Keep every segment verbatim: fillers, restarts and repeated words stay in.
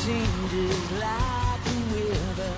changes like the weather.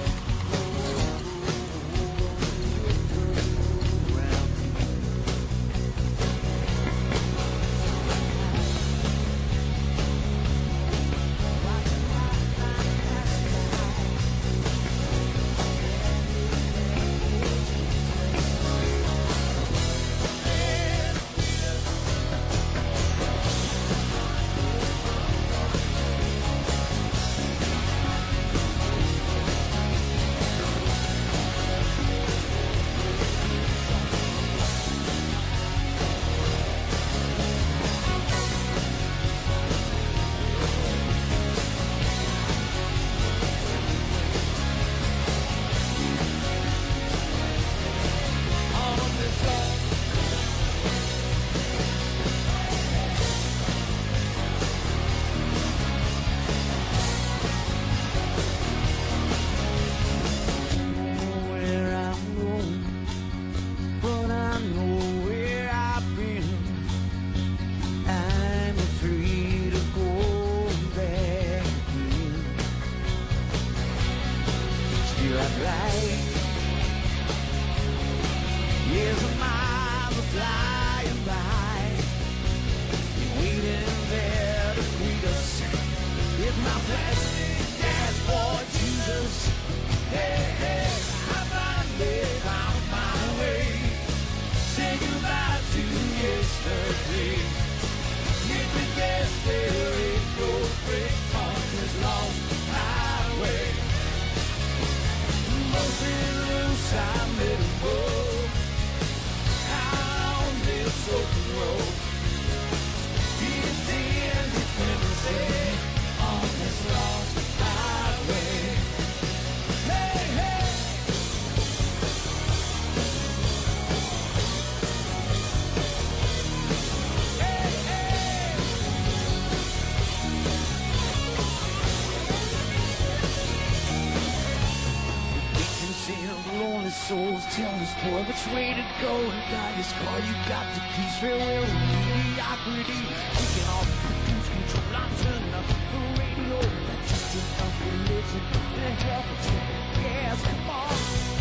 Souls, tell this boy which way to go. And got his car, you got the keys. Farewell to mediocrity. Taking off cruise control, I'm turning up the radio. That's just enough religion and a half a tank of gas. Come on,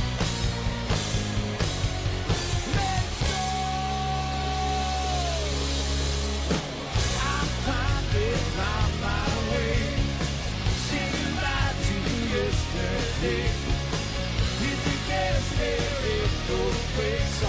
let's go. I'm climbing on my way. Say goodbye to yesterday. There is no place